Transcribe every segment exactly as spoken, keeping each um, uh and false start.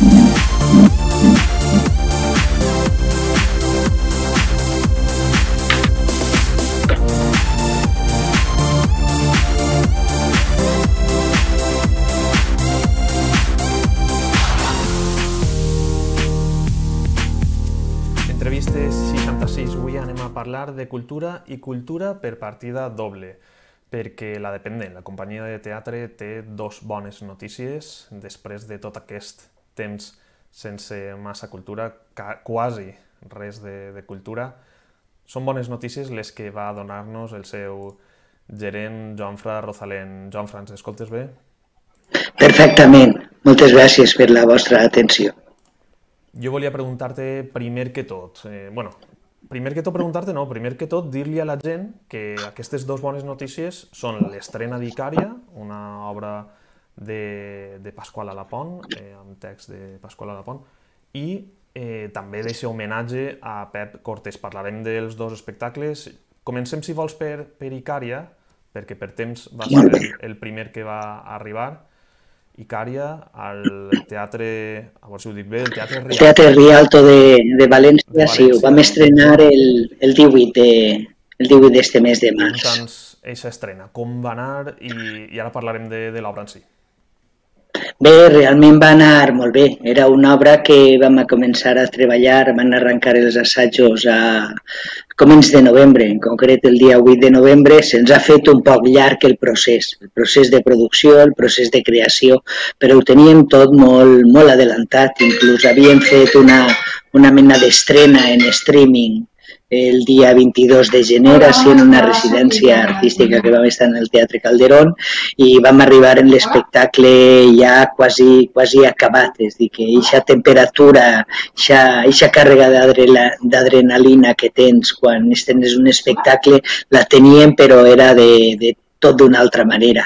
Entrevistes seixanta-sis. Avui anem a parlar de cultura i cultura per partida doble, perquè La Dependent, la companyia de teatre, té dos bones notícies després de tot aquest temps sense massa cultura, quasi res de, de cultura. Són bones notícies les que va donar-nos el seu gerent Joanfra Rosalén. Joanfra, ens escoltes bé? Perfectament. Moltes gràcies per la vostra atenció. Jo volia preguntar-te primer que tot, eh, bueno, primer que tot preguntar-te no, primer que tot dir-li a la gent que aquestes dues bones notícies són l'estrena d'Icària, una obra de, de Pasqual Alapont, eh, amb text de Pasqual Alapont, i eh, també d'aquest homenatge a Pep Cortés. Parlarem dels dos espectacles. Comencem, si vols, per, per Icària, perquè per temps va ser el, el primer que va arribar. Icària, al teatre, a veure si ho dic bé, el Teatre Rialto. El Teatre Rialto de, de València, de València, sí, ho vam estrenar el, el divuit d'este mes de març. Conta'ns eixa estrena, com va anar i, i ara parlarem de, de l'obra en si. Bé, realment va anar molt bé. Era una obra que vam a començar a treballar, van arrencar els assajos a començ de novembre, en concret el dia vuit de novembre. Se'ns ha fet un poc llarg el procés, el procés de producció, el procés de creació, però ho teníem tot molt, molt adelantat. Inclús havíem fet una, una mena d'estrena en streaming el dia vint-i-dos de gener, en una residència artística que vam estar en el Teatre Calderón, i vam arribar en l'espectacle ja quasi, quasi acabat, és a dir, que aquesta temperatura, aquesta càrrega d'adrenalina que tens quan estrenes un espectacle, la teníem, però era de, de tot d'una altra manera.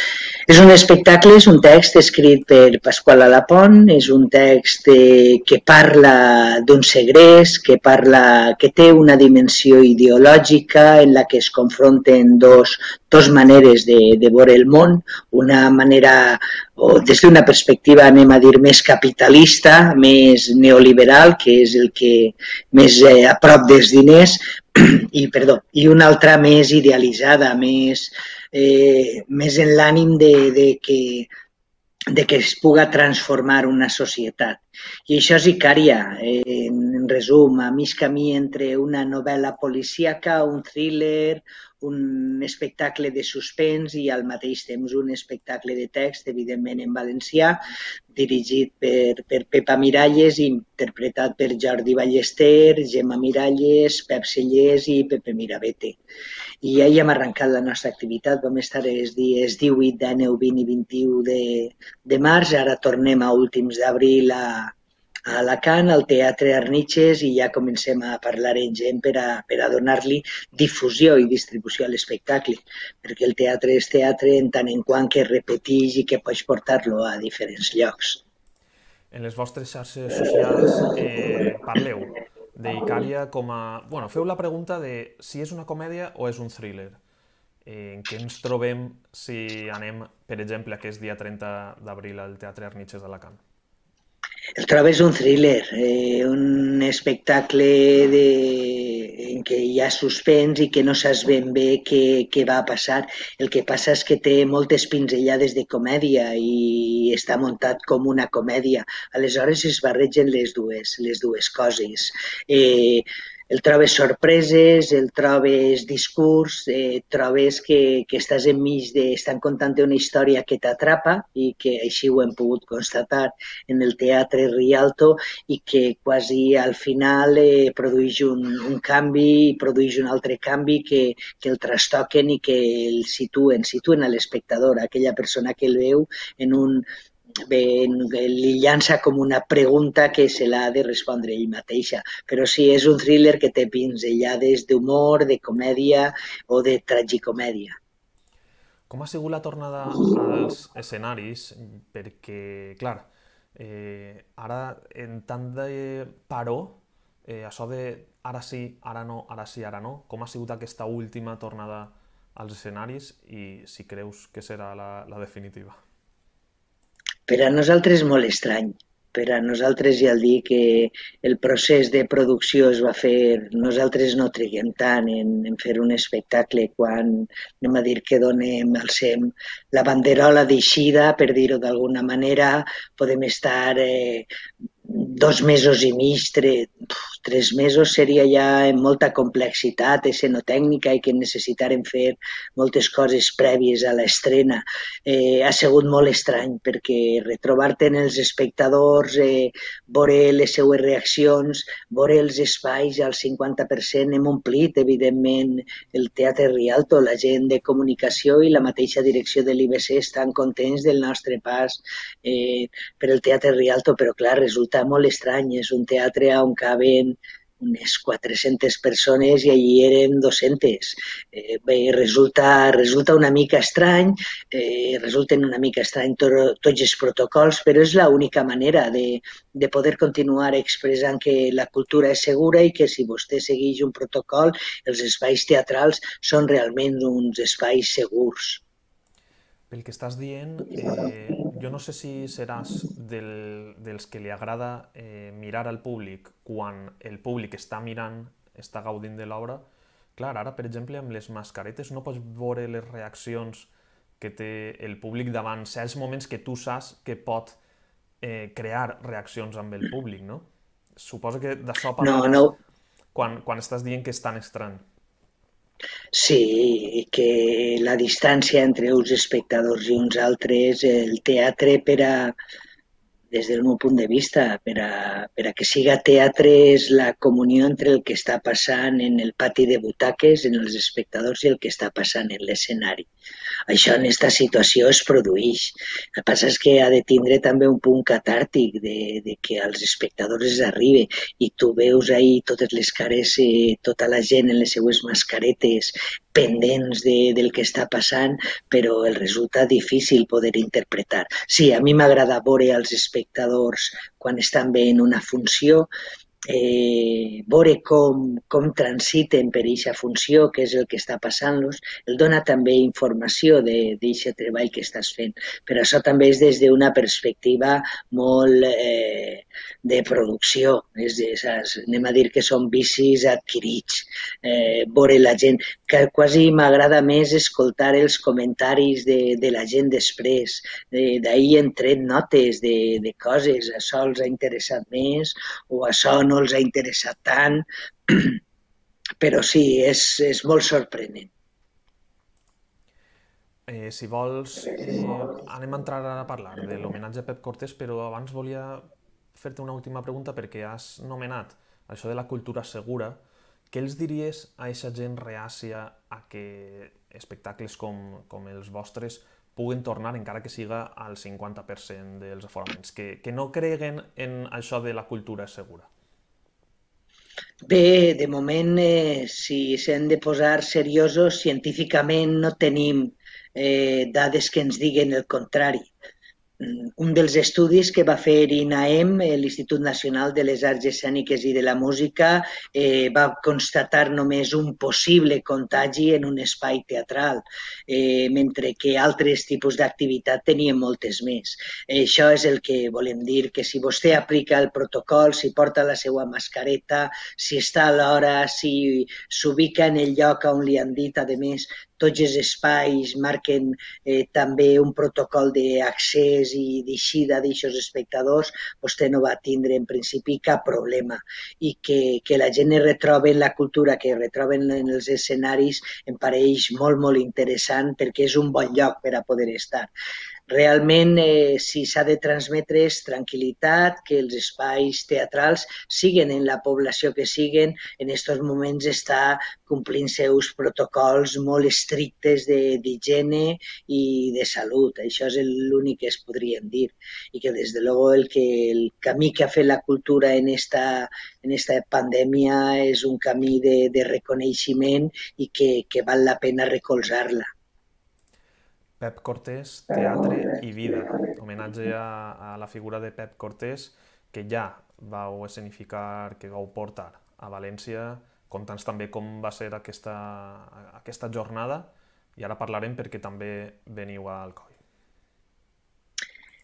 És un espectacle, és un text escrit per Pasqual Alapont, és un text eh, que parla d'un segrest, que, parla, que té una dimensió ideològica en la que es confronten dos, dos maneres de, de veure el món, una manera, o des d'una perspectiva, anem a dir, més capitalista, més neoliberal, que és el que més eh, a prop dels diners, i, perdó, i una altra més idealitzada, més... Eh, més en l'ànim de, de, que, de que es puga transformar una societat. I això és Icària, eh, en resum, a mig camí entre una novel·la policíaca, un thriller, un espectacle de suspens i al mateix temps un espectacle de text, evidentment en valencià, dirigit per, per Pepa Miralles i interpretat per Jordi Ballester, Gemma Miralles, Pep Sellers i Pepe Mirabete. I ja hi hem arrencat la nostra activitat, vam estar els dies divuit, dinou, vint i vint-i-u de, de març, ara tornem a últims d'abril a, a Alacant, al Teatre Arniches, i ja comencem a parlar amb gent per a, per a donar-li difusió i distribució a l'espectacle, perquè el teatre és teatre en tant en quant que repeteix i que pots portar-lo a diferents llocs. En les vostres xarxes socials eh, parleu d'Icària com a... Bueno, feu la pregunta de si és una comèdia o és un thriller. Eh, en què ens trobem si anem, per exemple, aquest dia trenta d'abril al Teatre Arniches d'Alacant? El trobes un thriller, eh, un espectacle de, en què hi ha suspens i que no saps ben bé què, què va passar. El que passa és que té moltes pinzellades de comèdia i està muntat com una comèdia. Aleshores es barregen les dues, les dues coses. Eh, el trobes sorpreses, el trobes discurs, eh, trobes que, que estàs enmig de... estan contant una història que t'atrapa i que així ho hem pogut constatar en el Teatre Rialto i que quasi al final eh, produeix un, un canvi i produeix un altre canvi que, que el trastoquen i que el situen, situen a l'espectador, aquella persona que el veu en un... Bé, li llança com una pregunta que se l'ha de respondre ell mateixa, però sí, és un thriller que té pinzellades d'humor, de comèdia o de tragicomèdia. Com ha sigut la tornada als escenaris? Perquè, clar, eh, ara en tant de paró, eh, això de ara sí, ara no, ara sí, ara no, com ha sigut aquesta última tornada als escenaris i si creus que serà la, la definitiva? Per a nosaltres és molt estrany. per a nosaltres ja el dir que el procés de producció es va fer, nosaltres no triguem tant en, en fer un espectacle quan anem a dir que donem, alcem la banderola d'eixida, per dir-ho d'alguna manera, podem estar eh, dos mesos i mig, tres, tres mesos seria ja amb molta complexitat escenotècnica i que necessitarem fer moltes coses prèvies a l'estrena. Eh, ha sigut molt estrany perquè retrobar-te en els espectadors, eh, veure les seues reaccions, veure els espais al cinquanta per cent hem omplit, evidentment, el Teatre Rialto, la gent de comunicació i la mateixa direcció de l'I B C estan contents del nostre pas eh, per el Teatre Rialto, però clar, resulta molt estrany, és un teatre on caben unes quatre-centes persones i allí eren dues-centes. Eh, bé, resulta, resulta una mica estrany, eh, resulten una mica estrany to, tots els protocols, però és l'única manera de, de poder continuar expressant que la cultura és segura i que si vostè segueix un protocol, els espais teatrals són realment uns espais segurs. Pel que estàs dient, eh, jo no sé si seràs del, dels que li agrada eh, mirar al públic quan el públic està mirant, està gaudint de l'obra. Clar, ara, per exemple, amb les mascaretes no pots veure les reaccions que té el públic davant certs moments que tu saps que pot eh, crear reaccions amb el públic, no? Suposo que d'això No, parlaràs no, quan, quan estàs dient que és tan estrany. sí, que la distància entre uns espectadors i uns altres, el teatre per a, des del meu punt de vista, per a, per a que siga teatre és la comunió entre el que està passant en el pati de butaques, en els espectadors i el que està passant en l'escenari. Això en aquesta situació es produeix. El que passa és que ha de tindre també un punt catàrtic de, de que als espectadors es arribi i tu veus ahir totes les cares, eh, tota la gent en les seues mascaretes pendents de, del que està passant, però el resulta difícil poder interpretar. Sí, a mi m'agrada veure als espectadors quan estan veient una funció, eh, veure com, com transiten per aquesta funció, què és el que està passant-los, el dona també informació d'aquest treball que estàs fent. Però això també és des d'una perspectiva molt eh, de producció, és de, saps? Anem a dir que són vicis adquirits, eh, veure la gent, que quasi m'agrada més escoltar els comentaris de, de la gent després, d'ahir hem tret notes de, de coses, això els ha interessat més o això no els ha interessat tant, però sí, és, és molt sorprenent. Eh, si vols, eh, anem a entrar ara a parlar de l'homenatge a Pep Cortés, però abans volia fer-te una última pregunta perquè has nomenat això de la cultura segura. Què els diries a aquesta gent reàcia a que espectacles com, com els vostres puguen tornar encara que siga al cinquanta per cent dels aforaments? Que, que no creguen en això de la cultura segura. Bé, de moment, eh, si s'han de posar seriosos, científicament no tenim eh, dades que ens diguen el contrari. Un dels estudis que va fer INAEM, l'Institut Nacional de les Arts Escèniques i de la Música, eh, va constatar només un possible contagi en un espai teatral, eh, mentre que altres tipus d'activitat tenien moltes més. Eh, això és el que volem dir, que si vostè aplica el protocol, si porta la seva mascareta, si està a l'hora, si s'ubica en el lloc on li han dit, a més, tots els espais marquen eh, també un protocol d'accés i d'eixida d'aixòs espectadors, vostè no va tindre en principi cap problema. I que, que la gent es retroba en la cultura, que es retroben en els escenaris, em pareix molt, molt interessant perquè és un bon lloc per a poder estar. Realment, eh, si s'ha de transmetre és tranquil·litat, que els espais teatrals siguen en la població que siguen, en aquests moments està complint seus protocols molt estrictes d'higiene i de salut. Això és l'únic que es podríem dir. I que, des de luego, el, que, el camí que ha fet la cultura en esta, en esta pandèmia és un camí de, de reconeixement i que, que val la pena recolzar-la. Pep Cortés, teatre i vida. Homenatge a, a la figura de Pep Cortés, que ja vau escenificar, que vau portar a València. Conta'ns també com va ser aquesta, aquesta jornada i ara parlarem perquè també veniu a Alcoi.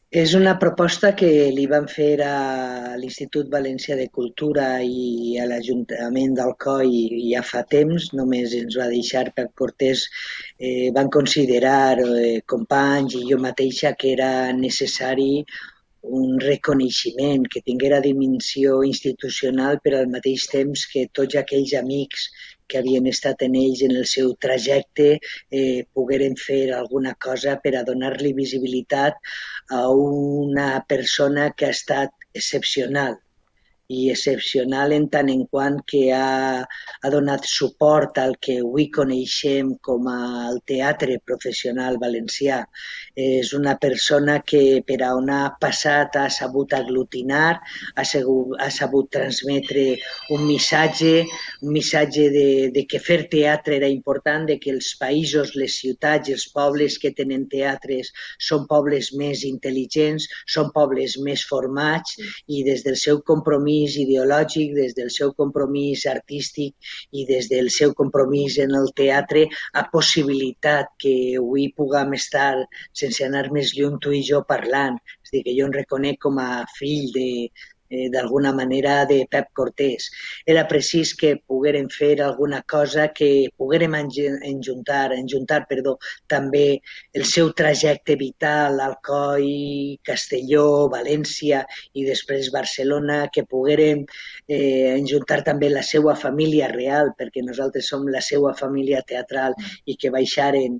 És una proposta que li van fer a l'Institut Valencià de Cultura i a l'Ajuntament d'Alcoi ja fa temps, només ens va deixar Pep Cortés, eh, van considerar eh, companys i jo mateixa que era necessari un reconeixement que tinguera dimensió institucional per al mateix temps que tots aquells amics que havien estat en ells en el seu trajecte eh, pogueren fer alguna cosa per a donar-li visibilitat a una persona que ha estat excepcional i excepcional en tant en quant que ha, ha donat suport al que avui coneixem com a el teatre professional valencià. És una persona que per a on ha passat ha sabut aglutinar, ha, segut, ha sabut transmetre un missatge, un missatge de, de que fer teatre era important, de que els països, les ciutats, els pobles que tenen teatres són pobles més intel·ligents, són pobles més formats i des del seu compromís ideològic, des del seu compromís artístic i des del seu compromís en el teatre ha possibilitat que avui puguem estar, sense anar més lluny, tu i jo parlant. És a dir, que jo em reconec com a fill de, eh, d'alguna manera de Pep Cortés. Era precís que poguérem fer alguna cosa que poguérem enjuntar, enjuntar perdó, també el seu trajecte vital, Alcoi, Castelló, València i després Barcelona, que poguérem eh, enjuntar també la seva família real, perquè nosaltres som la seva família teatral i que baixaren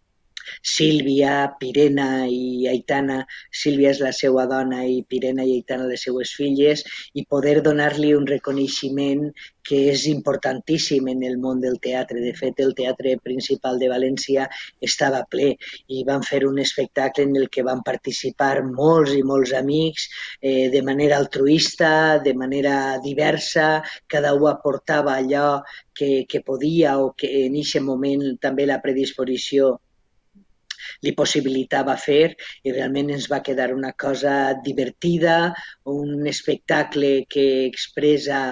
Sílvia, Pirena i Aitana. Sílvia és la seva dona i Pirena i Aitana les seues filles, i poder donar-li un reconeixement que és importantíssim en el món del teatre. De fet, el Teatre Principal de València estava ple i van fer un espectacle en el que van participar molts i molts amics eh, de manera altruista, de manera diversa, cada un aportava allò que, que podia o que en aquest moment també la predisposició li possibilitava fer, i realment ens va quedar una cosa divertida, un espectacle que expressa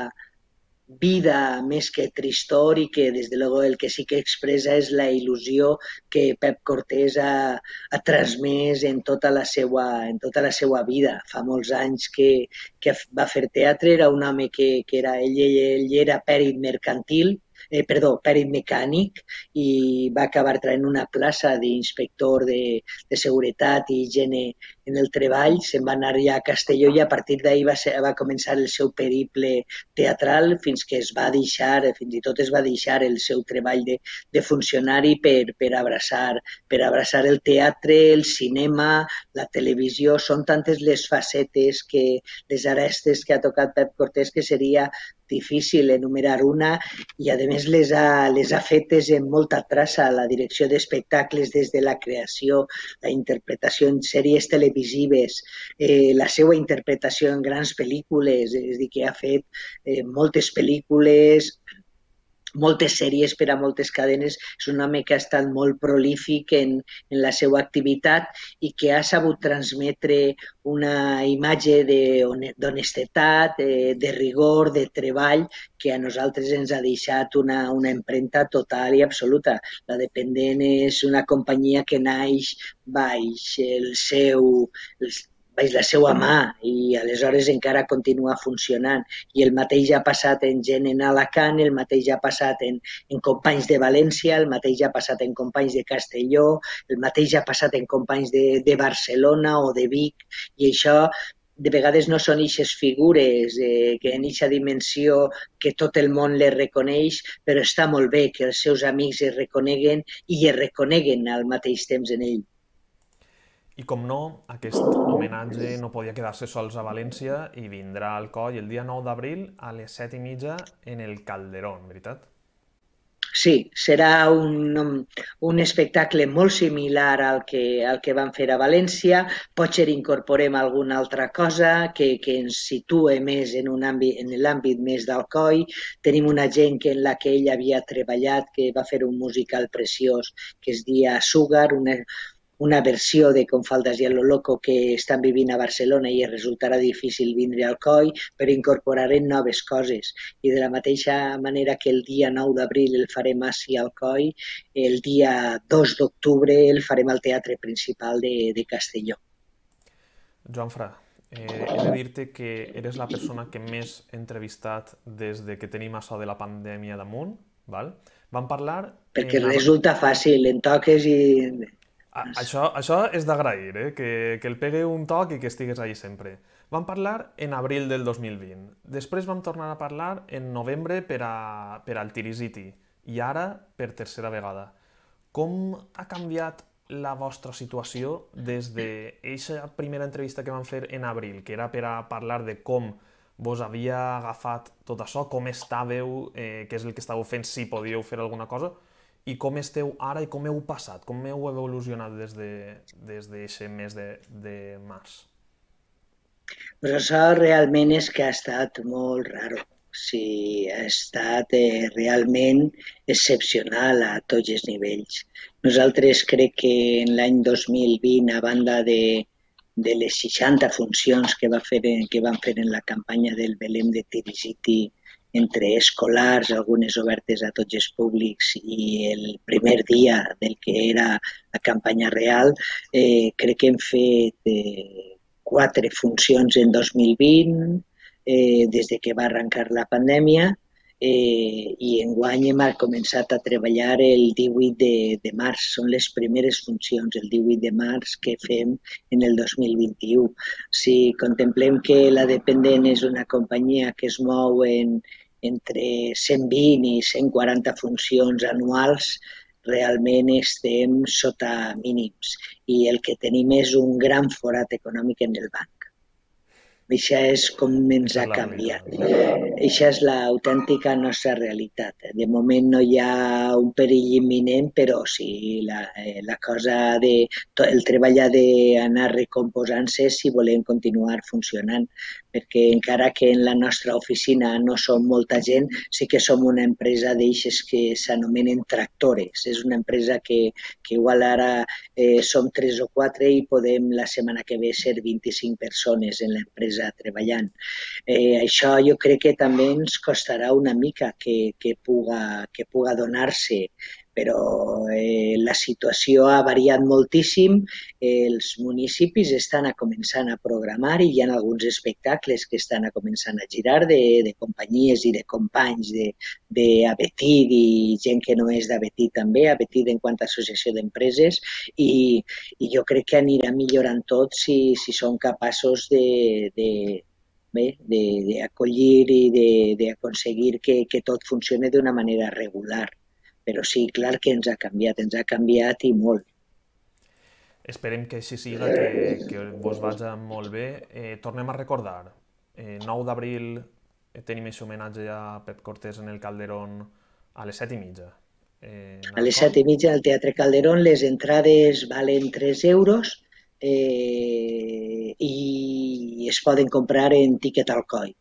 vida més que tristor i que des de luego el que sí que expressa és la il·lusió que Pep Cortés ha, ha transmès en tota la seva, en tota la seva vida. Fa molts anys que, que va fer teatre, era un home que, que era, ell, ell era pèrit mercantil, eh, perdó, pèrit mecànic, i va acabar traient una plaça d'inspector de, de seguretat i higiene en el treball, se'n va anar ja a Castelló i a partir d'ahir va, ser, va començar el seu periple teatral fins que es va deixar, fins i tot es va deixar el seu treball de, de funcionari per, per, abraçar, per abraçar el teatre, el cinema, la televisió. Són tantes les facetes, que les arestes que ha tocat Pep Cortés que seria difícil enumerar una, i a més les ha, les ha fetes en molta traça, la direcció d'espectacles des de la creació, la interpretació en sèries televisives, eh, la seva interpretació en grans pel·lícules, és a dir, que ha fet eh, moltes pel·lícules, moltes sèries per a moltes cadenes. És un home que ha estat molt prolífic en, en la seva activitat i que ha sabut transmetre una imatge d'honestedat, de, de rigor, de treball, que a nosaltres ens ha deixat una, una empremta total i absoluta. La Dependent és una companyia que naix baix el seu, el, baix la seva mà i aleshores encara continua funcionant. I el mateix ha passat en gent en Alacant, el mateix ha passat en, en companys de València, el mateix ha passat en companys de Castelló, el mateix ha passat en companys de, de Barcelona o de Vic, i això de vegades no són eixes figures eh, que en eixa dimensió que tot el món les reconeix, però està molt bé que els seus amics es reconeguen i es reconeguen al mateix temps en ell. I com no, aquest homenatge no podia quedar-se sols a València i vindrà al Coll el dia nou d'abril a les set i mitja en el Calderón, veritat? Sí, serà un, un espectacle molt similar al que, al que vam fer a València. Potser incorporem alguna altra cosa que, que ens situa més en, un àmbit, en l'àmbit més d'Alcoi. Tenim una gent que en la que ell havia treballat, que va fer un musical preciós que es dia Sugar, una, una versió de Con faldas y a lo loco que estan vivint a Barcelona i es resultarà difícil vindre al Coll, però incorporarem noves coses. I de la mateixa manera que el dia nou d'abril el farem ací al Coll, el dia dos d'octubre el farem al Teatre Principal de, de Castelló. Joanfra, eh, he de dir-te que eres la persona que més he entrevistat des de que tenim això de la pandèmia damunt, val? Vam parlar Perquè en... ab- resulta fàcil, en toques i... A- Això, això és d'agrair, eh? que, que el pegue un toc i que estigues allà sempre. Vam parlar en abril del dos mil vint. Després vam tornar a parlar en novembre per, a, per al Tirisiti. I ara per tercera vegada. Com ha canviat la vostra situació des d'aquesta primera entrevista que vam fer en abril, que era per a parlar de com vos havia agafat tot això, com estàveu, eh, què és el que estàveu fent, si podíeu fer alguna cosa, i com esteu ara i com heu passat, com heu evolucionat des de, des d'aquest mes de, de març? Però això realment és que ha estat molt raro. Sí, ha estat eh, realment excepcional a tots els nivells. Nosaltres crec que en l'any dos mil vint, a banda de, de les seixanta funcions que, va fer, que van fer en la campanya del Belém de Tirisiti entre escolars, algunes obertes a tots els públics i el primer dia del que era la campanya real, eh, crec que hem fet eh, quatre funcions en dos mil vint, eh, des de que va arrencar la pandèmia, eh, i enguany hem començat a treballar el divuit de, de març. Són les primeres funcions, el divuit de març, que fem en el dos mil vint-i-u. Si contemplem que la Dependent és una companyia que es mou en, entre cent vint i cent quaranta funcions anuals, realment estem sota mínims i el que tenim és un gran forat econòmic en el banc. Això és com ens Aquesta ha és la canviat. realitat. Això és l'autèntica nostra realitat. De moment no hi ha un perill imminent, però sí, la, eh, la cosa de... El treball ha d'anar recomposant-se si volem continuar funcionant, perquè encara que en la nostra oficina no som molta gent, sí que som una empresa d'eixes que s'anomenen tractores. És una empresa que, que igual ara eh, som tres o quatre i podem la setmana que ve ser vint-i-cinc persones en l'empresa treballant. Eh, això jo crec que també ens costarà una mica que, que puga, que puga donar-se, però eh, la situació ha variat moltíssim, els municipis estan a començant a programar i hi ha alguns espectacles que estan a començant a girar de, de companyies i de companys d'Abetit i gent que no és d'Abetit també, Abetit en quant a associació d'empreses, i, i jo crec que anirà millorant tot si, si som capaços de, de, bé, d'acollir i d'aconseguir que, que tot funcioni d'una manera regular. Però sí, clar que ens ha canviat, ens ha canviat i molt. Esperem que així siga, que, que vos vaja molt bé. Eh, tornem a recordar, eh, nou d'abril eh, tenim aquest homenatge a Pep Cortés en el Calderón a les set i mitja. Eh, en A les Alcoi. set i mitja al Teatre Calderón les entrades valen tres euros eh, i es poden comprar en Ticket Alcoi.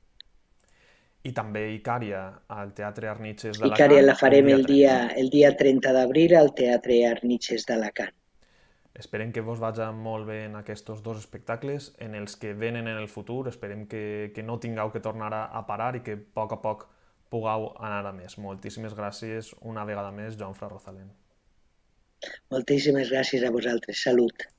I també Icària al Teatre Arnitxes Icària d'Alacant la el farem dia el dia, trenta. el dia trenta d'abril al Teatre Arnitxes d'Alacant. Esperem que vos vaja molt bé en aquests dos espectacles, en els que venen en el futur. Esperem que, que no tingueu que tornar a, a parar i que a poc a poc pugueu anar a més. Moltíssimes gràcies una vegada més, Joanfra Rosalén. Moltíssimes gràcies a vosaltres. Salut.